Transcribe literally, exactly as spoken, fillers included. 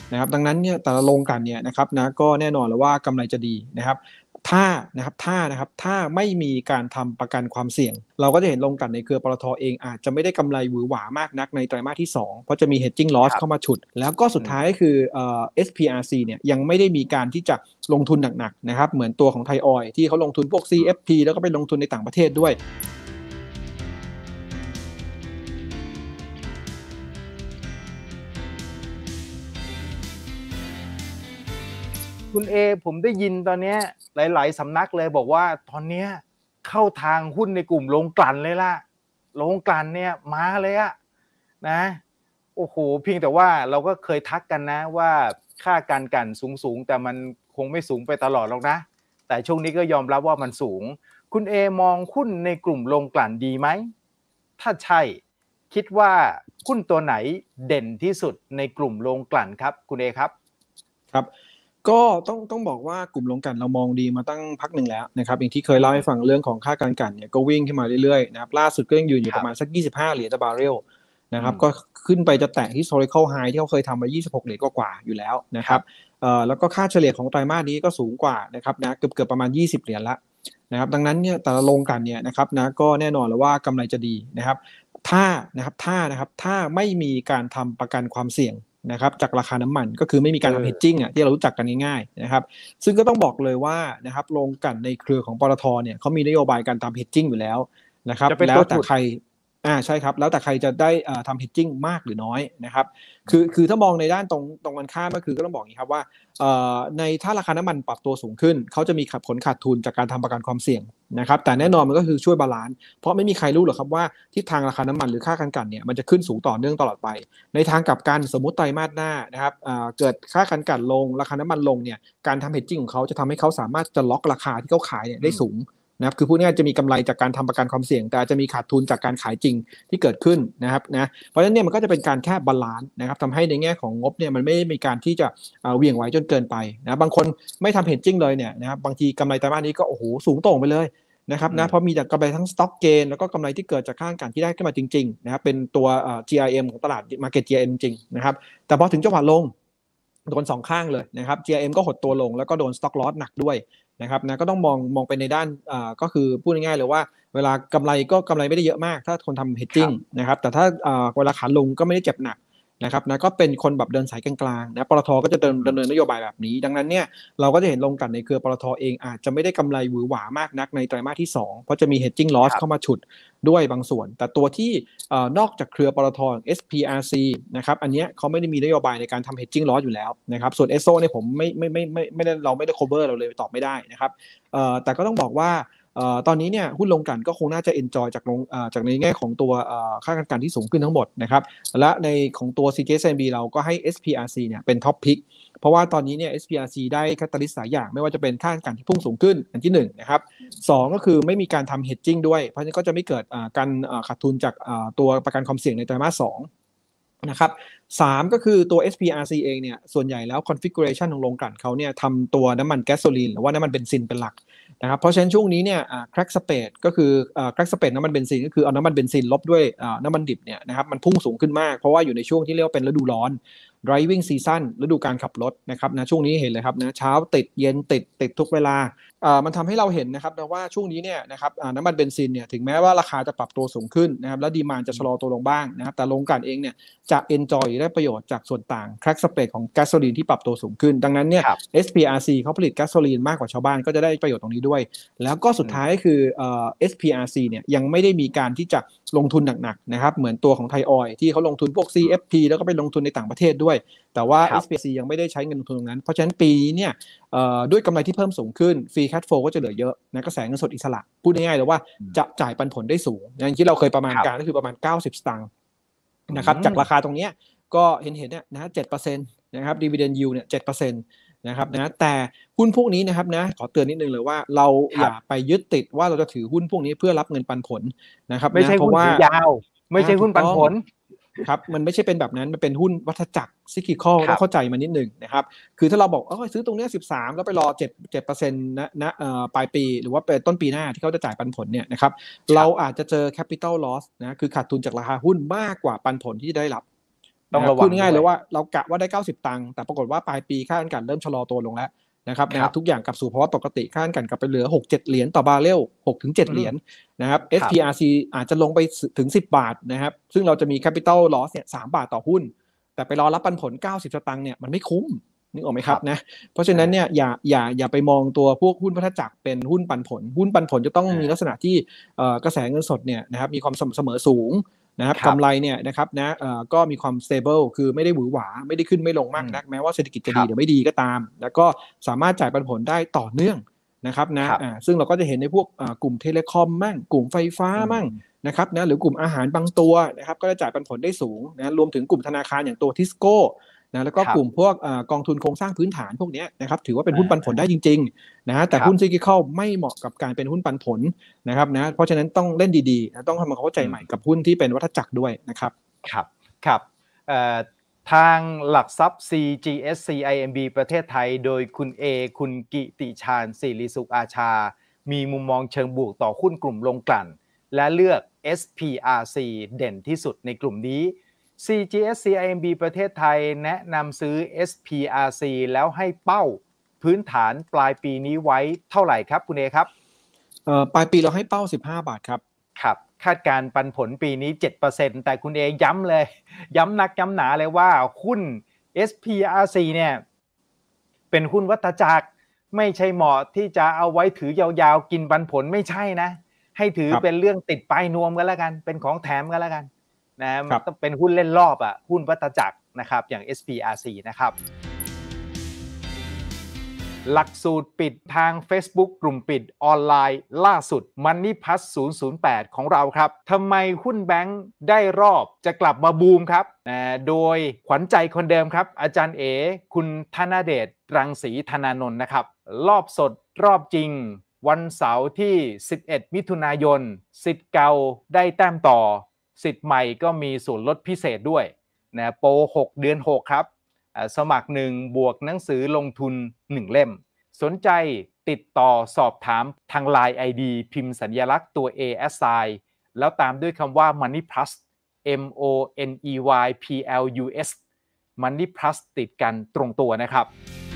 นะครับดังนั้นเนี่ยแต่ละโรงกลั่นเนี่ยนะครับนะก็แน่นอนแล้วว่ากำไรจะดีนะครับถ้านะครับถ้านะครับถ้าไม่มีการทำประกันความเสี่ยงเราก็จะเห็นโรงกลั่นในเครือปตท.เองอาจจะไม่ได้กำไรหวือหวามากนักในไตรมาสที่สองเพราะจะมี hedging ค loss รับเข้ามาฉุดแล้วก็สุดท้ายก็คือเอ่อ เอส พี อาร์ ซี เนี่ยยังไม่ได้มีการที่จะลงทุนหนักๆนะครับเหมือนตัวของไทยออยล์ที่เขาลงทุนพวก ซี เอฟ พี แล้วก็ไปลงทุนในต่างประเทศด้วยคุณเอผมได้ยินตอนนี้หลายๆสำนักเลยบอกว่าตอนนี้เข้าทางหุ้นในกลุ่มโรงกลั่นเลยล่ะโรงกลั่นเนี่ยมาเลยอะนะโอ้โหเพียงแต่ว่าเราก็เคยทักกันนะว่าค่าการกลั่นสูงๆแต่มันคงไม่สูงไปตลอดหรอกนะแต่ช่วงนี้ก็ยอมรับว่ามันสูงคุณเอมองหุ้นในกลุ่มโรงกลั่นดีไหมถ้าใช่คิดว่าหุ้นตัวไหนเด่นที่สุดในกลุ่มโรงกลั่นครับคุณเอครับครับก็ต้องต้องบอกว่ากลุ่มโรงกลั่นเรามองดีมาตั้งพักหนึ่งแล้วนะครับอย่างที่เคยเล่าให้ฟังเรื่องของค่าการกลั่นเนี่ยก็วิ่งขึ้นมาเรื่อยๆนะครับล่าสุดก็ยังยืนอยู่ประมาณสักยี่สิบห้าเหรียญต่อบาร์เรลนะครับก็ขึ้นไปจะแตะ historical high ที่เขาเคยทำไว้ยี่สิบหกเหรียญกว่าๆอยู่แล้วนะครับเอ่อแล้วก็ค่าเฉลี่ยของไตรมาสนี้ก็สูงกว่านะครับนะเกือบๆประมาณยี่สิบเหรียญละนะครับดังนั้นเนี่ยแต่ละโรงกลั่นเนี่ยนะครับนะก็แน่นอนแล้วว่ากำไรจะดีนะครับถ้านะครับถ้านะครับถ้าไม่มีการทำประกันความเสี่ยงนะครับจากราคาน้ำมันก็คือไม่มีการทำ hedging อ่ะที่เรารู้จักกันง่ายๆนะครับซึ่งก็ต้องบอกเลยว่านะครับโรงกลั่นในเครือของปตท.เนี่ยเขามีนโยบายการทำ hedging อยู่แล้วนะครับแล้วแต่ใครอ่าใช่ครับแล้วแต่ใครจะได้อ่าทำ hedging มากหรือน้อยนะครับคือคือถ้ามองในด้านตรงตรงกันข้ามก็คือก็ต้องบอกอย่างนี้ครับว่าเอ่อในถ้าราคาน้ำมันปรับตัวสูงขึ้นเขาจะมีผลขาดทุนจากการทำประกันความเสี่ยงนะครับแต่แน่นอนมันก็คือช่วยบาลานซ์เพราะไม่มีใครรู้หรอกครับว่าทิศทางราคาน้ำมันหรือค่าการกลั่นเนี่ยมันจะขึ้นสูงต่อเนื่องตลอดไปในทางกลับกันสมมุติไตรมาสหน้านะครับเกิดค่าการกลั่นลงราคาน้ำมันลงเนี่ยการทำ hedging ของเขาจะทำให้เขาสามารถจะล็อกราคาที่เขาขายเนี่ยได้สูงนะครับคือพูดง่ายๆจะมีกำไรจากการทำประกันความเสี่ยงแต่จะมีขาดทุนจากการขายจริงที่เกิดขึ้นนะครับนะเพราะฉะนั้นเนี่ยมันก็จะเป็นการแค่บาลานซ์นะครับทำให้ในแง่ของงบเนี่ยมันไม่มีการที่จะเหวี่ยงไหวจนเกินไปนะบางคนไม่ทำ hedging เลยเนี่ยนะครับบางทีกำไรไตรมาสนี้ก็โอ้โหสูงโต่งไปเลยนะครับนะเพราะมีแต่กำไรทั้ง stock gain แล้วก็กำไรที่เกิดจากค่าการที่ได้ขึ้นมาจริงๆนะครับเป็นตัว จี ไอ เอ็ม ของตลาด market จี ไอ เอ็ม จริงนะครับแต่พอถึงจังหวะลงโดนสองข้างเลยนะครับ จี ไอ เอ็ม ก็หดตัวลงแล้วก็โดน stock loss หนักด้วยนะครับนะก็ต้องมองมองไปในด้านก็คือพูดง่ายๆเลยว่าเวลากำไรก็กำไรไม่ได้เยอะมากถ้าคนทำ hedging นะครับแต่ถ้าเวลาขาลงก็ไม่ได้เจ็บหนักนะครับนะก็เป็นคนแบบเดินสายกลางๆนะปตท.ก็จะดำเนินนโยบายแบบนี้ดังนั้นเนี่ยเราก็จะเห็นโรงกลั่นในเครือปตท.เองอาจจะไม่ได้กำไรหวือหวามากนักในไตรมาสที่สองเพราะจะมี hedging loss เข้ามาฉุดด้วยบางส่วนแต่ตัวที่นอกจากเครือปตท. เอส พี อาร์ ซี นะครับอันนี้เขาไม่ได้มีนโยบายในการทำ hedging loss อยู่แล้วนะครับส่วน เอส โอ เนี่ยผมไม่ไม่ไม่ไม่ไม่ได้เราไม่ได้ cover เราเลยตอบไม่ได้นะครับแต่ก็ต้องบอกว่าตอนนี้เนี่ยหุ้นโรงกลั่นก็คงน่าจะ enjoy จากลงจากในแง่ของตัวค่าการกลั่นที่สูงขึ้นทั้งหมดนะครับและในของตัว ซี เค เอส เอ็ม บี เราก็ให้ เอส พี อาร์ ซี เนี่ยเป็น top pick เพราะว่าตอนนี้เนี่ย เอส พี อาร์ ซี ได้แคตาลิสต์หลายอย่างไม่ว่าจะเป็นค่าการกลั่นที่พุ่งสูงขึ้นอันที่หนึ่งนะครับสองก็คือไม่มีการทำ hedging ด้วยเพราะฉะนั้นก็จะไม่เกิดการขาดทุนจากตัวประกันความเสี่ยงในไตรมาสสองนะครับสามก็คือตัว เอส พี อาร์ ซี เองเนี่ยส่วนใหญ่แล้ว configuration ของโรงกลั่นเขาเนี่ยทำตัวน้ำมันแก๊สโซลีนหรือว่าน้ำมันเบนซินเป็นหลักนะครับเพราะฉะนั้นช่วงนี้เนี่ย crack spread ก็คือ crack spread น้ำมันเบนซินก็คือเอาน้ำมันเบนซินลบด้วยน้ำมันดิบเนี่ยนะครับมันพุ่งสูงขึ้นมากเพราะว่าอยู่ในช่วงที่เรียกว่าเป็นฤดูร้อน driving season ฤดูการขับรถนะครับนะช่วงนี้เห็นเลยครับนะเช้าติดเย็นติดติดทุกเวลามันทำให้เราเห็นนะครับนะว่าช่วงนี้เนี่ยนะครับน้ำมันเบนซินเนี่ยถึงแม้ว่าราคาจะปรับตัวสูงขึ้นนะครับและดีมานด์จะชะลอตัวลงบ้างนะครับแต่โรงกลั่นเองเนี่ยจะ enjoy ได้ประโยชน์จากส่วนต่าง crack spread ของแก๊สโซลีนที่ปรับตัวสูงขึ้นดังนั้นเนี่ย เอส พี อาร์ ซี เขาผลิตแก๊สโซลีนมากกว่าชาวบ้านก็จะได้ประโยชน์ตรงนี้ด้วยแล้วก็สุดท้ายก็คือเอ่อ เอส พี อาร์ ซี เนี่ยยังไม่ได้มีการที่จะลงทุนหนักๆนะครับเหมือนตัวของไทยออยล์ที่เขาลงทุนพวก ซี เอฟ พี แล้วก็ไปลงทุนในต่างประเทศด้วยแต่ว่า เอส พี อาร์ ซี ยังไม่ได้ใช้เงินลงทุนตรงนั้นเพราะฉะนั้นปีนี้เนี่ยด้วยกำไรที่เพิ่มสูงขึ้นฟรีแคชโฟลก็จะเหลือเยอะนะกระแสเงินสดอิสระพูดง่ายๆเลยว่าจะจ่ายปันผลได้สูงอย่างที่เราเคยประมาณการก็คือประมาณเก้าสิบสตางค์นะครับจากราคาตรงนี้ก็เห็นเห็นเนี่ยนะ เจ็ดเปอร์เซ็นต์ นะครับ dividend yield เนี่ย เจ็ดเปอร์เซ็นต์ นะครับนะแต่หุ้นพวกนี้นะครับนะขอเตือนนิดนึงเลยว่าเราอย่าไปยึดติดว่าเราจะถือหุ้นพวกนี้เพื่อรับเงินปันผลนะครับไม่ใช่หุ้นถือยาวไม่ใช่หุ้นปันผลครับมันไม่ใช่เป็นแบบนั้นมันเป็นหุ้นวัฏจักรซิคลิคอลต้องเข้าใจมันนิดนึงนะครับคือถ้าเราบอกเออซื้อตรงนี้สิบสามแล้วไปรอเจ็ด เจ็ดเปอร์เซ็นต์นะนะเอ่อปลายปีหรือว่าเป็นต้นปีหน้าที่เขาจะจ่ายปันผลเนี่ยนะครับเราอาจจะเจอ capital loss นะคือขาดทุนจากราคาหุ้นมากกว่าปันผลที่ได้รับต้องระวังพูดง่ายๆเลยด้วยว่าเรากะว่าได้เก้าสิบตังค์แต่ปรากฏว่าปลายปีค่าการกันเริ่มชะลอตัวลงแล้วนะครับคนะครัรับบทุกอย่างกลับสู่ภาวะปกติค่าการกันกลับไปเหลือ หกเจ็ด เหรียญต่อบาร์เรล หกถึงเจ็ดอือฮึเหรียญนะครับคเอรัสบพี อาร์ ซี อาจจะลงไปถึงสิบบาทนะครับซึ่งเราจะมี Capital Loss เนี่ยสามบาทต่อหุ้นแต่ไปรอรับปันผลเก้าสิบสตางค์เนี่ยมันไม่คุ้มนึกออกไหมครับนะเพราะฉะนั้นเนี่ยอย่าอย่าอย่าไปมองตัวพวกหุ้นวัฏจักรเป็นหุ้นปันผลหุ้นปันผลจะต้องมีลักษณะที่เอ่อกระแสเงินสดเนี่ยนะครับมีความสม่ำเสมอสูงนะครับครับกำไรเนี่ยนะครับนะเอ่อก็มีความ stable คือไม่ได้หวือหวาไม่ได้ขึ้นไม่ลงมากนักแม้ว่าเศรษฐกิจจะครัดีบหรือไม่ดีก็ตาม แล้วก็สามารถจ่ายปันผลได้ต่อเนื่องนะครับนะครับอ่าซึ่งเราก็จะเห็นในพวกอ่ากลุ่มเทเลคอมมั่งกลุ่มไฟฟ้าอืมมั่งนะครับนะหรือกลุ่มอาหารบางตัวนะครับก็จะจ่ายปันผลได้สูงนะรวมถึงกลุ่มธนาคารอย่างตัวทิสโก้นะแล้วก็ครับกลุ่มพวกอ่ากองทุนโครงสร้างพื้นฐานพวกเนี้ยนะครับถือว่าเป็นหุ้นอาปันผลได้จริงๆนะฮะแต่ครับหุ้น Cyclical ไม่เหมาะกับการเป็นหุ้นปันผลนะครับนะเพราะฉะนั้นต้องเล่นดีๆนะต้องทำความเข้าใจใหม่กับหุ้นที่เป็นวัฏจักรด้วยนะครับครับครับเอ่อทางหลักทรัพย์ ซี จี เอส ซี ไอ เอ็ม บี ประเทศไทยโดยคุณเอคุณกิติชาญศิริสุขอาชา มีมุมมองเชิงบวกต่อหุ้นกลุ่มโรงกลั่นและเลือก เอส พี อาร์ ซี เด่นที่สุดในกลุ่มนี้ ซี จี เอส ซี ไอ เอ็ม บี ประเทศไทยแนะนำซื้อ เอส พี อาร์ ซี แล้วให้เป้าพื้นฐานปลายปีนี้ไว้เท่าไหร่ครับคุณเอครับเอ่อปลายปีเราให้เป้าสิบห้าบาทครับครับคาดการณ์ปันผลปีนี้ เจ็ดเปอร์เซ็นต์ แต่คุณเอย้ำเลยย้ำนักย้ำหนาเลยว่าหุ้น เอส พี อาร์ ซี เนี่ยเป็นหุ้นวัฏจักรไม่ใช่เหมาะที่จะเอาไว้ถือยาวๆกินปันผลไม่ใช่นะให้ถือเป็นเรื่องติดปลายนวมกันแล้วกันเป็นของแถมกันแล้วกันนะมันต้องเป็นหุ้นเล่นรอบอ่ะหุ้นวัฏจักรนะครับอย่าง เอส พี อาร์ ซี นะครับหลักสูตรปิดทาง Facebook กลุ่มปิดออนไลน์ล่าสุด Money Plus ศูนย์ ศูนย์ แปด ของเราครับทำไมหุ้นแบงค์ได้รอบจะกลับมาบูมครับโดยขวัญใจคนเดิมครับอาจารย์เอคุณธนเดชรังสีธนานนท์นะครับรอบสดรอบจริงวันเสาร์ที่สิบเอ็ดมิถุนายนสิทธิ์เก่าได้แต้มต่อสิทธิ์ใหม่ก็มีส่วนลดพิเศษด้วยนะโปรหกเดือนหกครับสมัครหนึ่งบวกหนังสือลงทุนหนึ่งเล่มสนใจติดต่อสอบถามทาง ไลน์ ไอ ดี พิมพ์สัญลักษณ์ตัว A S I แล้วตามด้วยคำว่า Money Plus M O N E Y P L U S Money Plus ติดกันตรงตัวนะครับ